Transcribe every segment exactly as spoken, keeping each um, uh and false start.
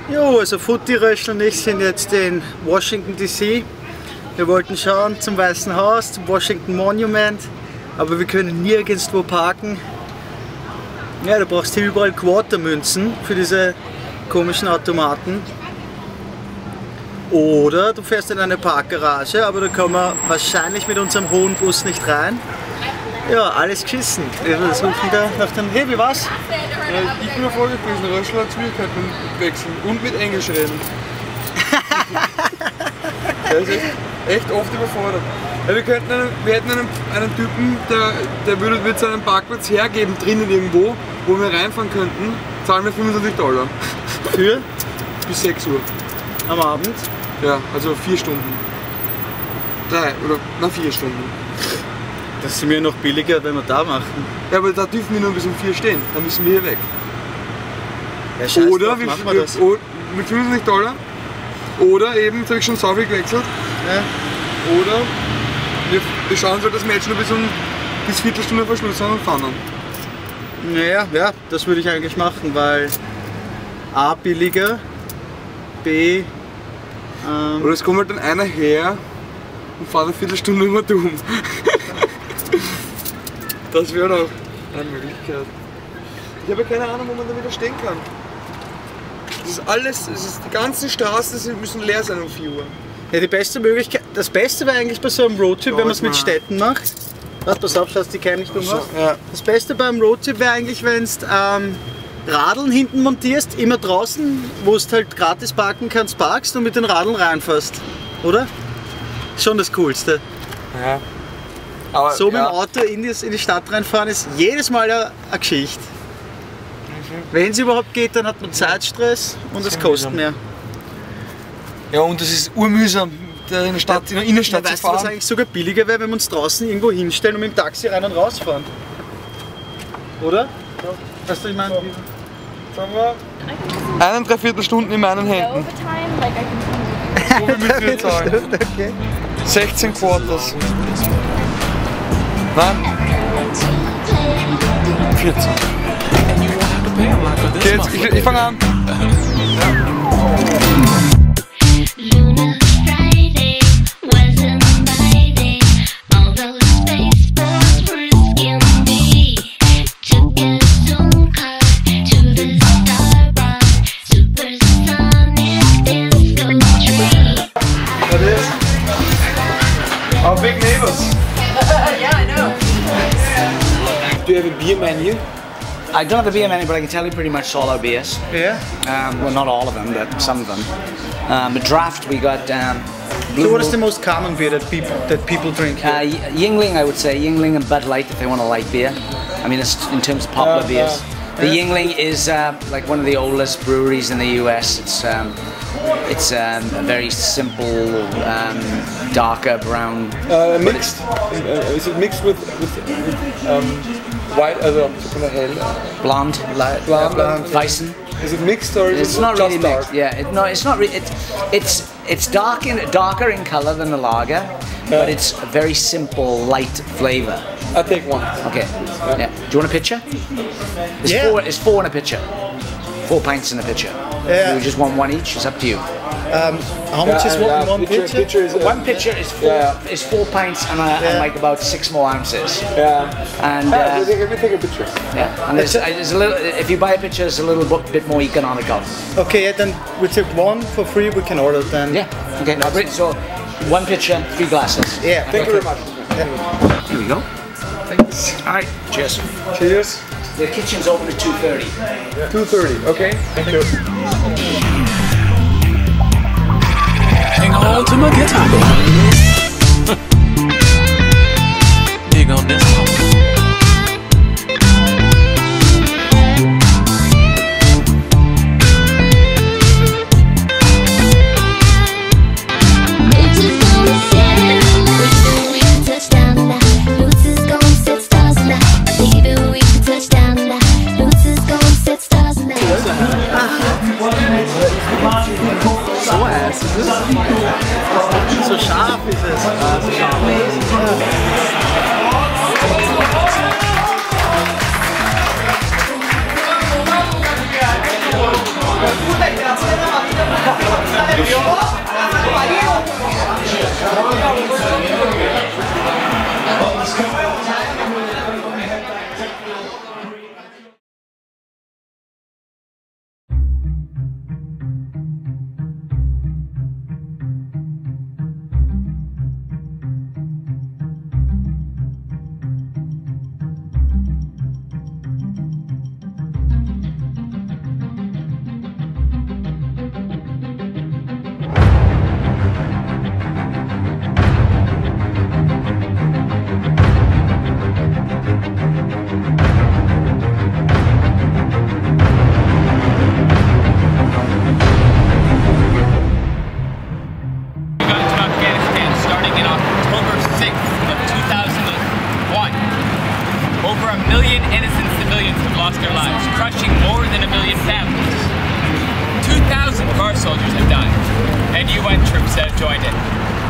Jo, also Futti, Röschel und ich sind jetzt in Washington D C. Wir wollten schauen zum Weißen Haus, zum Washington Monument, aber wir können nirgendwo parken. Ja, du brauchst hier überall Quartermünzen für diese komischen Automaten. Oder du fährst in eine Parkgarage, aber da kommen wir wahrscheinlich mit unserem hohen Bus nicht rein. Ja, alles geschissen. Wir suchen da nach dem... Hey, wie war's? Ja, ich bin erfolgreich gewesen, Röschel hat Schwierigkeiten mit Wechseln und mit Englisch reden. Der ist echt, echt oft überfordert. Ja, wir, könnten einen, wir hätten einen, einen Typen, der, der würde, würde seinen Parkplatz hergeben, drinnen irgendwo, wo wir reinfahren könnten, zahlen wir fünfundzwanzig Dollar. Für? Bis sechs Uhr. Am Abend? Ja, also vier Stunden. Drei oder na vier Stunden. Das ist mir noch billiger, wenn wir da machen. Ja, aber da dürfen wir nur bis um vier stehen, dann müssen wir hier weg. Ja, scheiß oder drauf, wir, machen wir wir, das. mit fünfundzwanzig Dollar. Oder eben, jetzt habe ich schon so viel gewechselt. Ja. Oder wir, wir schauen uns halt das Match nur bis um bis Viertelstunde vor Schluss an und fahren dann. Naja, ja, das würde ich eigentlich machen, weil A billiger, B. Ähm, Oder es kommt halt dann einer her und fährt eine Viertelstunde immer dumm. Das wäre doch eine Möglichkeit. Ich habe ja keine Ahnung, wo man da wieder stehen kann. Das ist alles, es ist, die ganzen Straßen müssen leer sein um vier Uhr. Ja, die beste Möglichkeit, das Beste wäre eigentlich bei so einem Roadtrip, Ja, wenn man es mit mal. Städten macht. Warte, pass auf, dass die Keim nicht umhast. Ja. Das Beste beim Roadtrip wäre eigentlich, wenn du ähm, Radeln hinten montierst, immer draußen, wo du halt gratis parken kannst, parkst und mit den Radeln reinfährst. Oder? Schon das Coolste. Ja. Aber, So mit dem ja. Auto in die, in die Stadt reinfahren ist jedes Mal eine, eine Geschichte. Wenn es überhaupt geht, dann hat man Zeitstress und es kostet mehr. Ja, und das ist urmühsam, in der Stadt, in der Innenstadt Ja, zu weißt du, was fahren. eigentlich sogar billiger wäre, wenn wir uns draußen irgendwo hinstellen und mit dem Taxi rein und rausfahren? Oder? Ja. Weißt du, ich meine? Sagen wir, einen Dreiviertelstunden in meinen Händen. So viel müssen wir zahlen. Okay. sechzehn Quarters. Nein? vierzehn. Okay, jetzt, ich, ich fange an. Our big neighbors. Yeah, I know. Do you have a beer menu? I don't have a beer menu, but I can tell you pretty much all our beers. Yeah. Um, well, not all of them, but some of them. Um, the draft we got. Um, Blue So what is Moon- the most common beer that people that people drink here? Uh, Y- Yingling, I would say Yingling and Bud Light if they want a light beer. I mean, it's in terms of popular Uh, beers. uh, the yeah. Yingling is uh, like one of the oldest breweries in the U S. It's um, it's um, a very simple, um, darker brown. Uh, mixed. Uh, is it mixed with, with, with um, white, also so kind of hell? Blonde, Light, Blonde, blonde. Weissen. Is it mixed or is It's it not just really dark? mixed. Yeah, it, no, it's not. Re- it, it's it's dark in darker in color than the lager, but it's a very simple, light flavor. I'll take one. Okay. Yeah. Do you want a pitcher? It's Yeah. four. It's four in a pitcher. Four pints in a pitcher. Yeah. You just want one each. It's up to you. Um, how much is one, one pitcher? Pitcher is, uh, One pitcher is four. Yeah. Is four pints and, uh, and Yeah. like about six more ounces. Yeah. And Yeah, uh, let me take a picture. yeah. And there's, there's a little. If you buy a pitcher, it's a little bit bit more economical. Okay, yeah, then we take one for free. We can order then. Yeah. Okay. Now, bring- so one pitcher, three glasses. Yeah. Thank you very much. Here we go. Thanks. All right. Cheers. Cheers. The kitchen's open at two thirty. two thirty, okay? Thank you. Hang on to my guitar. Dig on this one. So heiß ist es. So scharf ist es. Ah, so scharf. Ja. Over a million innocent civilians have lost their lives, crushing more than a million families. two thousand of our soldiers have died, and U N troops have joined in.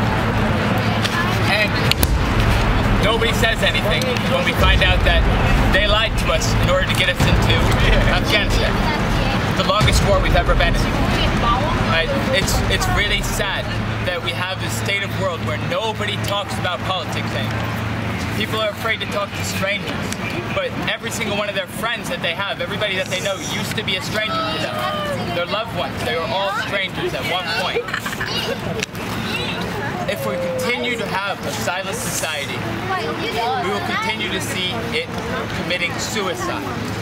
And nobody says anything when we find out that they lied to us in order to get us into Afghanistan. The longest war we've ever been in. Uh, it's, it's really sad that we have this state of world where nobody talks about politics anymore. People are afraid to talk to strangers, but every single one of their friends that they have, everybody that they know, used to be a stranger to them. Their loved ones, they were all strangers at one point. If we continue to have a silenced society, we will continue to see it committing suicide.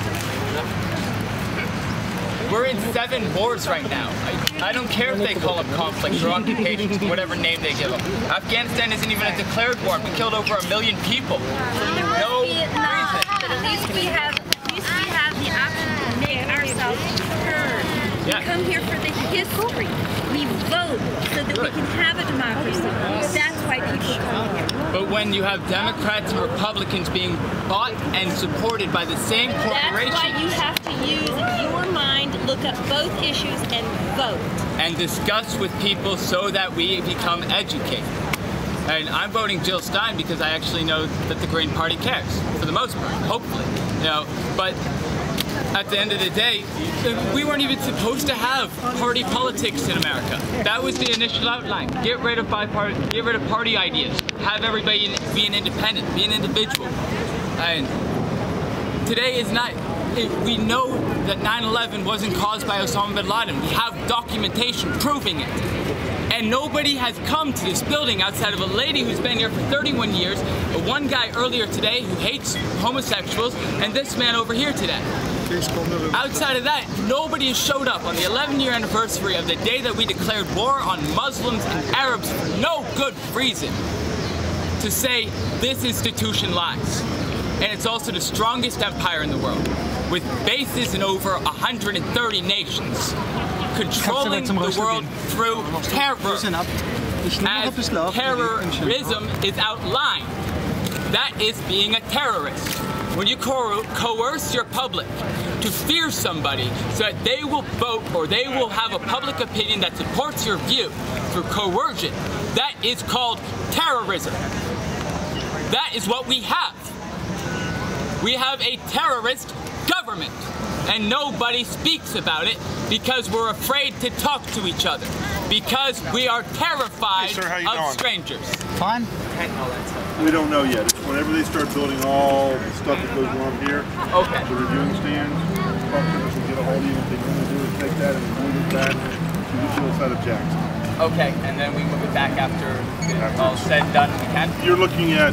We're in seven wars right now. I, I don't care if they call them conflicts or occupations, whatever name they give them. Afghanistan isn't even a declared war. We killed over a million people. No reason. But at least we have, at least we have the option to make ourselves heard. We Yeah. come here for the history. We vote so that we can have a democracy. That's why people come here. But when you have Democrats and Republicans being bought and supported by the same That's why corporations you have to use your mind, look up both issues, and vote. and discuss with people so that we become educated. And I'm voting Jill Stein because I actually know that the Green Party cares, for the most part, hopefully. You know, but at the end of the day, we weren't even supposed to have party politics in America. That was the initial outline. Get rid of bipartisan, get rid of party ideas. Have everybody be an independent, be an individual. And today is not, we know that nine eleven wasn't caused by Osama bin Laden. We have documentation proving it. And nobody has come to this building outside of a lady who's been here for thirty-one years, one guy earlier today who hates homosexuals, and this man over here today. Outside of that, nobody has showed up on the eleven year anniversary of the day that we declared war on Muslims and Arabs for no good reason to say this institution lies. And it's also the strongest empire in the world, with bases in over one hundred thirty nations, controlling the world through terror. As terrorism is outlined, that is being a terrorist. When you co coerce your public to fear somebody so that they will vote or they will have a public opinion that supports your view through coercion, that is called terrorism. That is what we have. We have a terrorist government, and nobody speaks about it because we're afraid to talk to each other, because we are terrified Hey, sir, how you of doing? strangers. Fine. We don't know yet. It's whenever they start building all the stuff that goes on here, Okay. the reviewing stands, customers will get a hold of you. What they want to do is take that and move it back to the other side of Jackson. Okay, and then we move it back after it's all said and done. We can. You're looking at,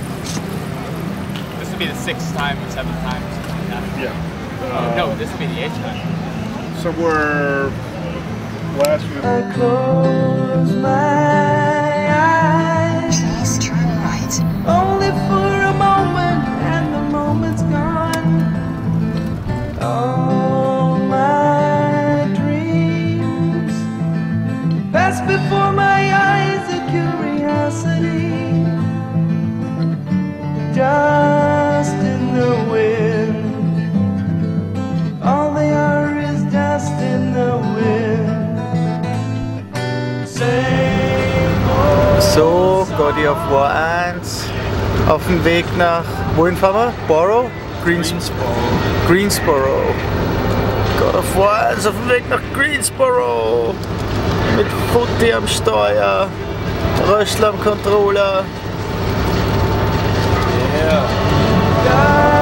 This would be the sixth time or seventh time. Or something like that. yeah, Uh, no, this would be the eighth time. somewhere last year. I close my eyes, Please turn right. only for a moment, and the moment's gone. All my dreams pass before my eyes, a curiosity, dust in the wind. All they are is dust in the wind. So, God of War eins auf dem Weg nach, wohin fahren wir? Borough? Greensboro. Greensboro. God of War eins auf dem Weg nach Greensboro. Mit Futti am Steuer. Röstler am Controller. Yeah.